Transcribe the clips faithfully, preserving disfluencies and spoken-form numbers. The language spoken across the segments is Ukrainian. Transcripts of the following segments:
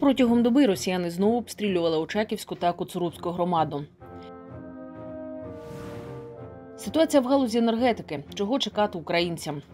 Протягом доби росіяни знову обстрілювали Очаківську та Коцурубську громаду. Ситуація в галузі енергетики. Чого чекати українцям?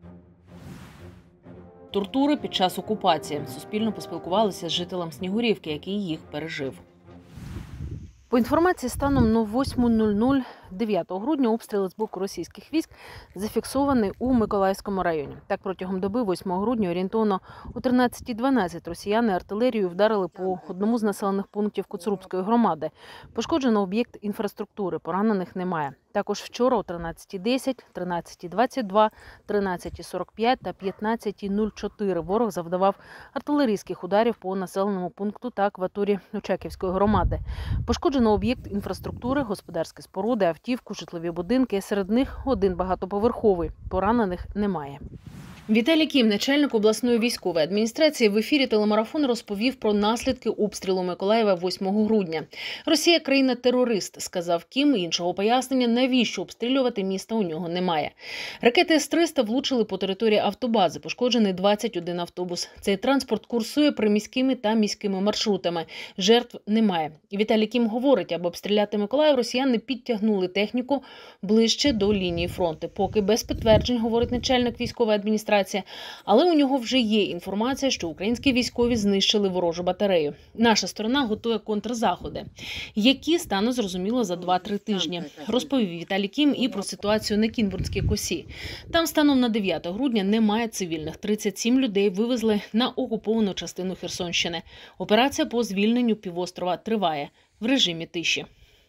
Тортури під час окупації. Суспільно поспілкувалися з жителем Снігурівки, який їх пережив. По інформації станом на восьму нуль нуль дев'ятого грудня обстріли з боку російських військ зафіксовані у Миколаївському районі. Так, протягом доби восьмого грудня орієнтовно о тринадцятій дванадцять росіяни артилерією вдарили по одному з населених пунктів Коцурубської громади. Пошкоджено об'єкт інфраструктури, поранених немає. Також вчора о тринадцятій десять, тринадцятій двадцять два, тринадцятій сорок п'ять та п'ятнадцятій нуль чотири ворог завдавав артилерійських ударів по населеному пункту та акваторії Очаківської громади. Пошкоджено об'єкт інфраструктури, господарські споруди, автівку, житлові будинки. Серед них один багатоповерховий. Поранених немає. Віталій Кім, начальник обласної військової адміністрації, в ефірі телемарафону розповів про наслідки обстрілу Миколаєва восьмого грудня. Росія – країна-терорист, сказав Кім. Іншого пояснення, навіщо обстрілювати місто, у нього немає. Ракети С триста влучили по території автобази, пошкоджений двадцять один автобус. Цей транспорт курсує приміськими та міськими маршрутами. Жертв немає. Віталій Кім говорить, аби обстріляти Миколаїв, росіяни підтягнули техніку ближче до лінії фронту. Поки без підтверджень, говорить начальник військової адміністрації, але у нього вже є інформація, що українські військові знищили ворожу батарею. Наша сторона готує контрзаходи, які стануть зрозуміло за два-три тижні. Розповів Віталій Кім і про ситуацію на Кінбурнській косі. Там станом на дев'яте грудня немає цивільних. тридцять сім людей вивезли на окуповану частину Херсонщини. Операція по звільненню півострова триває в режимі тиші.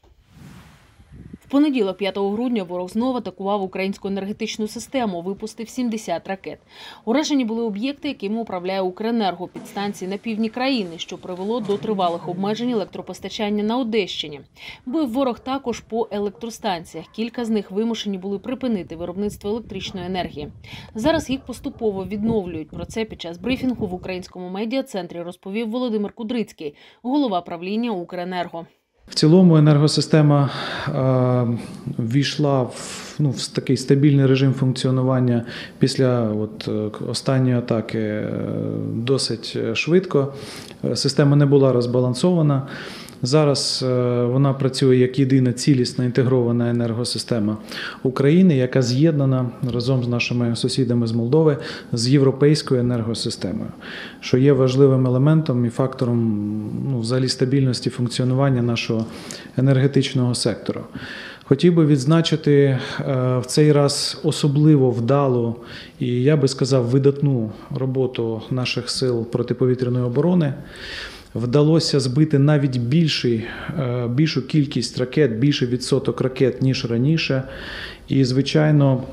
В понеділок, п'ятого грудня, ворог знову атакував українську енергетичну систему, випустив сімдесят ракет. Уражені були об'єкти, якими управляє Укренерго, підстанції на півдні країни, що привело до тривалих обмежень електропостачання на Одещині. Бив ворог також по електростанціях. Кілька з них вимушені були припинити виробництво електричної енергії. Зараз їх поступово відновлюють. Про це під час брифінгу в українському медіа-центрі розповів Володимир Кудрицький, голова правління Укренерго. В цілому енергосистема е, ввійшла в, ну, в такий стабільний режим функціонування після от, останньої атаки е, досить швидко. Система не була розбалансована. Зараз вона працює як єдина цілісна інтегрована енергосистема України, яка з'єднана разом з нашими сусідами з Молдови з європейською енергосистемою, що є важливим елементом і фактором ну, взагалі стабільності функціонування нашого енергетичного сектору. Хотів би відзначити в цей раз особливо вдалу і, я би сказав, видатну роботу наших сил протиповітряної оборони. Вдалося збити навіть більший, більшу кількість ракет, більший відсоток ракет, ніж раніше. І, звичайно,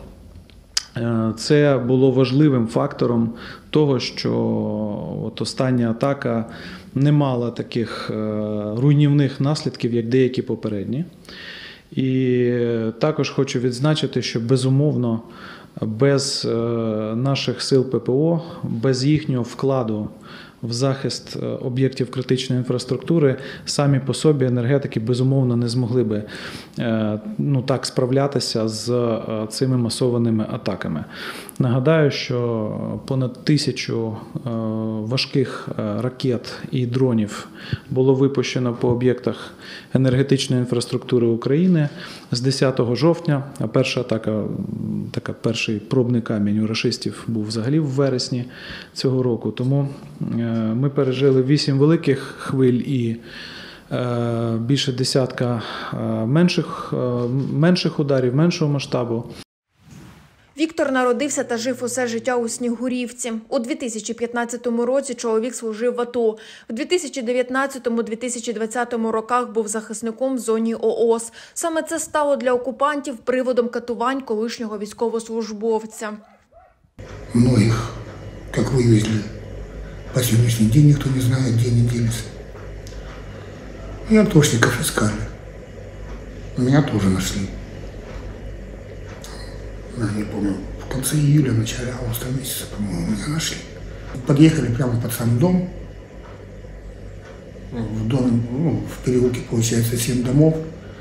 це було важливим фактором того, що от остання атака не мала таких руйнівних наслідків, як деякі попередні. І також хочу відзначити, що, безумовно, без наших сил ППО, без їхнього вкладу в захист об'єктів критичної інфраструктури, самі по собі енергетики, безумовно, не змогли би ну, так справлятися з цими масованими атаками. Нагадаю, що понад тисячу важких ракет і дронів було випущено по об'єктах енергетичної інфраструктури України з десятого жовтня, а перша атака, така перший пробний камінь у рашистів був взагалі в вересні цього року. Тому ми пережили вісім великих хвиль і більше десятка менших, менших ударів, меншого масштабу. Віктор народився та жив усе життя у Снігурівці. У дві тисячі п'ятнадцятому році чоловік служив в АТО. У дві тисячі дев'ятнадцятому - дві тисячі двадцятому роках був захисником в зоні ООС. Саме це стало для окупантів приводом катувань колишнього військовослужбовця. Многих, як вивезли, по сьогоднішній день ніхто не знає, де вони ділися. І атошників шукали. Мене теж знайшли. Я не помню, в конце июля, в начале августа месяца, по-моему, меня нашли. Подъехали прямо под сам дом. В доме, ну, в переулке, получается, семь домов.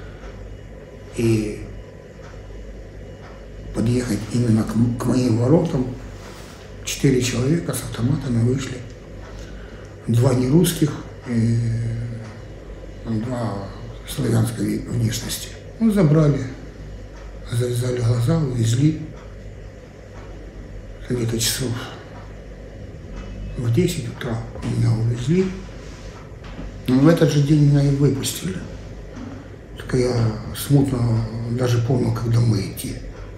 И подъехать именно к, к моим воротам четыре человека с автоматами вышли. два нерусских и два славянской внешности. Ну, забрали, завязали глаза, увезли. Где-то часов в десять утра меня увезли. Но в этот же день меня и выпустили. Только я смутно даже помнил, как домой идти.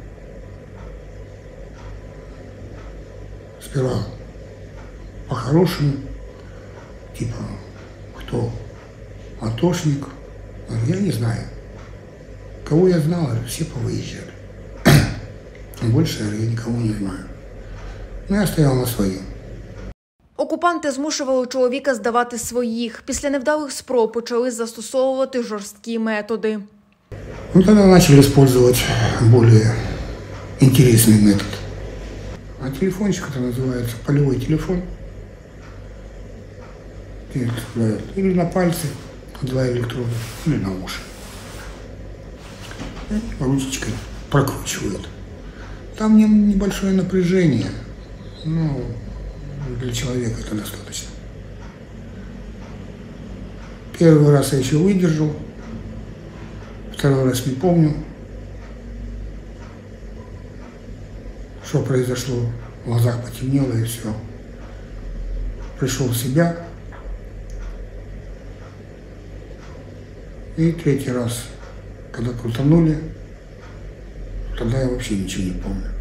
Сперва по-хорошему, типа, кто атошник. Я не знаю. Кого я знал, все повыезжали. Больше я никого не знаю. Но я стоял на своем. Окупанти змушували чоловіка здавати своїх. Після невдалих спроб почали застосовувати жорсткі методи. Ну, тогда начали использовать более интересный метод. А телефончик это называется полевой телефон. Или на пальцы, два электрода, или на уши. Ручечкой прокручивают. Там небольшое напряжение, но для человека это достаточно. Первый раз я еще выдержал, второй раз не помню, что произошло. В глазах потемнело и все. Пришел в себя. И третий раз, когда крутанули, тогда я вообще ничего не помню.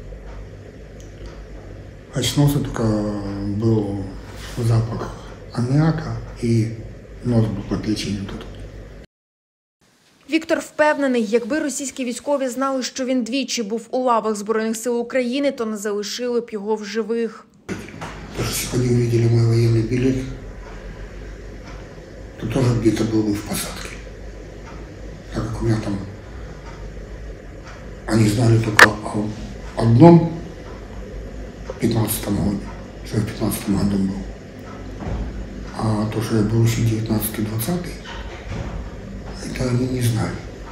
Очнулся, только был запах аммиака и нос был по печени тут. Віктор впевнений, якби російські військові знали, що він двічі був у лавах Збройних сил України, то не залишили б його в живих. Если бы они увидели мой военный билет, то тоже где-то был бы в посадке. Так как у меня там, они знали только о одном пятнадцатом году, что я в пятнадцатом году был. А то, что я был еще девятнадцатый-двадцатый, это они не знали.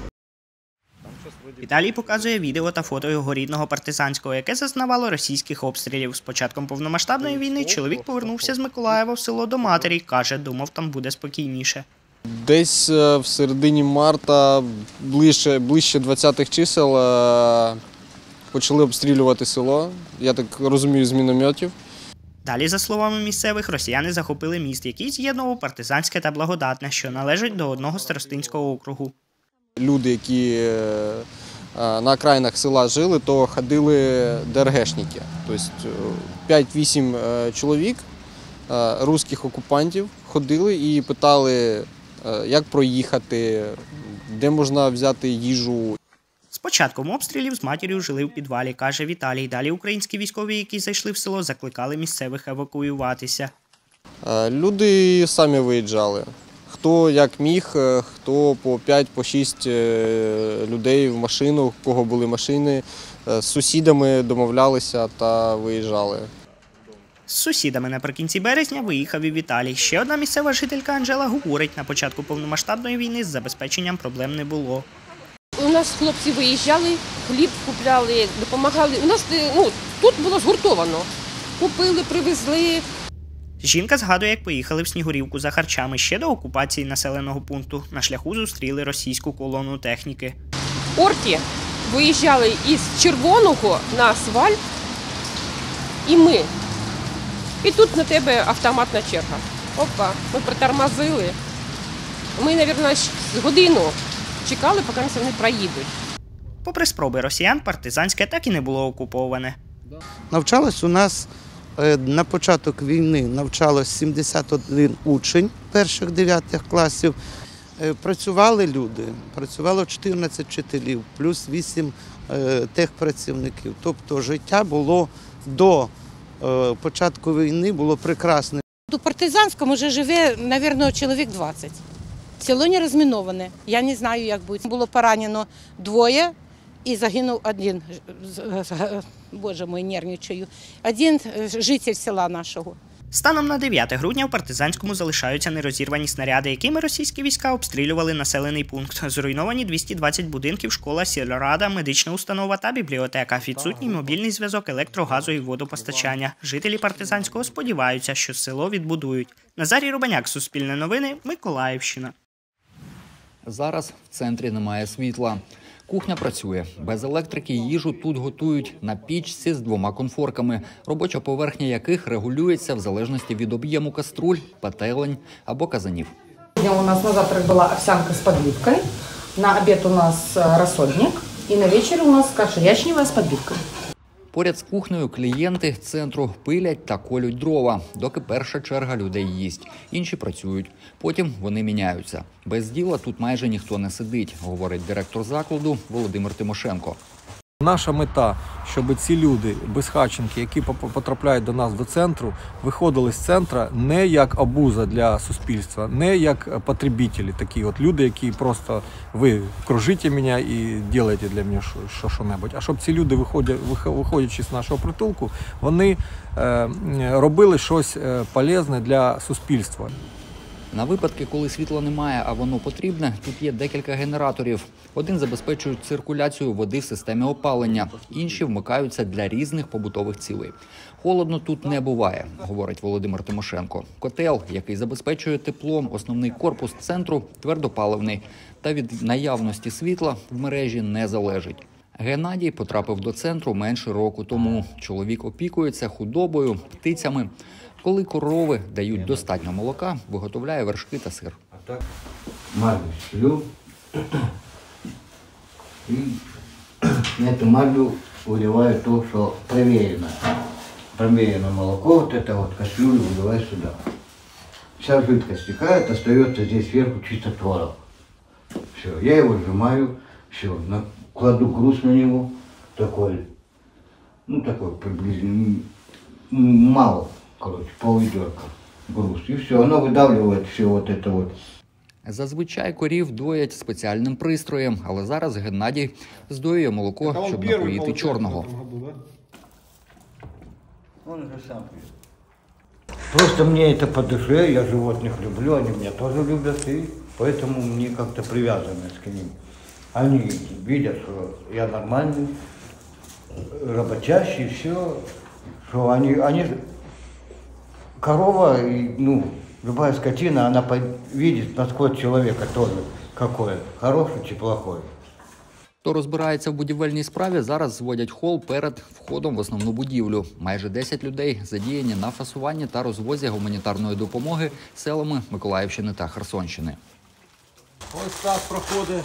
Віталій показує відео та фото його рідного партизанського, яке зазнавало російських обстрілів. З початком повномасштабної війни чоловік повернувся з Миколаєва в село до матері. Каже, думав, там буде спокійніше. Десь в середині марта, ближче, ближче двадцятих чисел, почали обстрілювати село, я так розумію, з мінометів. Далі, за словами місцевих, росіяни захопили міст, який з'єднував Партизанське та Благодатне, що належать до одного старостинського округу. Люди, які на окраїнах села жили, то ходили ДРГшники. Тобто п'ять-вісім чоловік, русських окупантів, ходили і питали, як проїхати, де можна взяти їжу. З початком обстрілів з матір'ю жили в підвалі, каже Віталій. Далі українські військові, які зайшли в село, закликали місцевих евакуюватися. Люди самі виїжджали. Хто як міг, хто по п'ять-шість людей в машину, у кого були машини, з сусідами домовлялися та виїжджали. З сусідами наприкінці березня виїхав і Віталій. Ще одна місцева жителька Анжела говорить, на початку повномасштабної війни з забезпеченням проблем не було. У нас хлопці виїжджали, хліб купляли, допомагали. У нас ну, тут було згуртовано. Купили, привезли. Жінка згадує, як поїхали в Снігурівку за харчами ще до окупації населеного пункту. На шляху зустріли російську колону техніки. Орки виїжджали із Червоного на асфальт і ми. І тут на тебе автоматна черга. Опа, ми притормозили. Ми, мабуть, з годину чекали, поки вони проїдуть. Попри спроби росіян, Партизанське так і не було окуповане. Навчалось у нас на початок війни навчалось сімдесят один учень перших дев'ятих класів. Працювали люди, працювало чотирнадцять вчителів, плюс вісім техпрацівників. Тобто життя було до початку війни було прекрасне. У Партизанському вже живе, мабуть, чоловік двадцять. Село не розміноване. Я не знаю, як буде. Було поранено двоє і загинув один. Боже мой, нервничаю. Один житель села нашого. Станом на дев'яте грудня в Партизанському залишаються нерозірвані снаряди, якими російські війська обстрілювали населений пункт. Зруйновані двісті двадцять будинків, школа, сільрада, медична установа та бібліотека. Відсутній мобільний зв'язок, електро, газу і водопостачання. Жителі Партизанського сподіваються, що село відбудують. Назарій Рубаняк, Суспільне новини, Миколаївщина. Зараз в центрі немає світла. Кухня працює. Без електрики їжу тут готують на пічці з двома конфорками, робоча поверхня яких регулюється в залежності від об'єму каструль, пательень або казанів. У нас на завтрак була овсянка з подливкою, на обід у нас розсольник і на вечір у нас каша ячнева з подливкою. Поряд з кухнею клієнти центру пилять та колють дрова, доки перша черга людей їсть. Інші працюють. Потім вони міняються. Без діла тут майже ніхто не сидить, говорить директор закладу Володимир Тимошенко. Наша мета, щоб ці люди, безхатченки, які потрапляють до нас до центру, виходили з центру не як обуза для суспільства, не як потребителі, такі от люди, які просто ви кружите мене і робите для мене що-небудь. А щоб ці люди, виходячи з нашого притулку, вони е, робили щось полезне для суспільства. На випадки, коли світла немає, а воно потрібне, тут є декілька генераторів. Один забезпечує циркуляцію води в системі опалення, інші вмикаються для різних побутових цілей. Холодно тут не буває, говорить Володимир Тимошенко. Котел, який забезпечує теплом основний корпус центру, твердопаливний. Та від наявності світла в мережі не залежить. Геннадій потрапив до центру менше року тому. Чоловік опікується худобою, птицями. Коли корови дають достатньо молока, виготовляє вершки та сир. А так марлю шлю і на цю марлю виливаю то, що перевірено. Перевірено молоко, вот это вот кастрюлю выливаю сюда. Вся жидкость стекает, остается здесь сверху чисто творог. Все, я его сжимаю, все, кладу груз на него, такой, ну такой приблизительно, мало. Короче, пол-ведерка груз. І все, воно видавлює все вот это вот. Зазвичай корів доять спеціальним пристроєм, але зараз Геннадій здоює молоко, щоб напоїти чорного. Просто мне это по душе, я животных люблю, они меня тоже любят, и поэтому мне как-то привязанность к ним. Они видят, что я нормальный, работящий, все, что они, они корова, и, ну, любая скотина, она видит подход человека тоже, какой, хороший чи плохой. Хто розбирається в будівельній справі, зараз зводять хол перед входом в основну будівлю. Майже десять людей задіяні на фасуванні та розвозі гуманітарної допомоги селами Миколаївщини та Херсонщини. Ось так проходить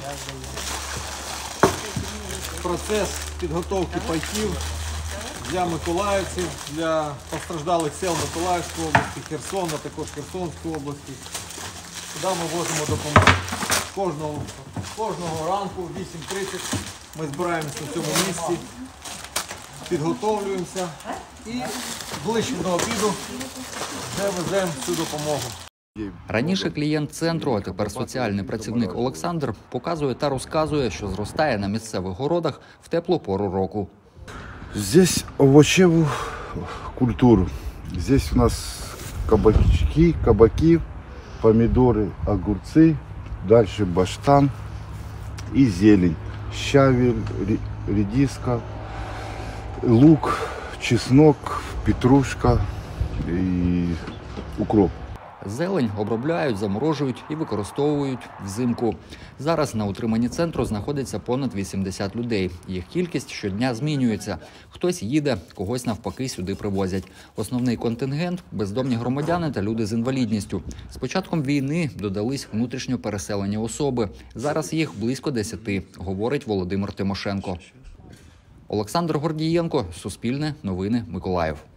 процес підготовки пайків для миколаївців, для постраждалих сел Миколаївської області, Херсона, також Херсонської області. Сюди ми возимо допомогу. Кожного, кожного ранку в вісім тридцять ми збираємося на цьому місці, підготовлюємося і ближче до обіду вже веземо цю допомогу. Раніше клієнт центру, а тепер соціальний працівник Олександр, показує та розказує, що зростає на місцевих городах в теплу пору року. Здесь овощевую культуру. Здесь у нас кабачки, кабаки, помидоры, огурцы, дальше баштан и зелень. Щавель, редиска, лук, чеснок, петрушка и укроп. Зелень обробляють, заморожують і використовують взимку. Зараз на утриманні центру знаходиться понад вісімдесят людей. Їх кількість щодня змінюється. Хтось їде, когось навпаки сюди привозять. Основний контингент – бездомні громадяни та люди з інвалідністю. З початком війни додались внутрішньо переселені особи. Зараз їх близько десяти, говорить Володимир Тимошенко. Олександр Гордієнко, Суспільне, Новини, Миколаїв.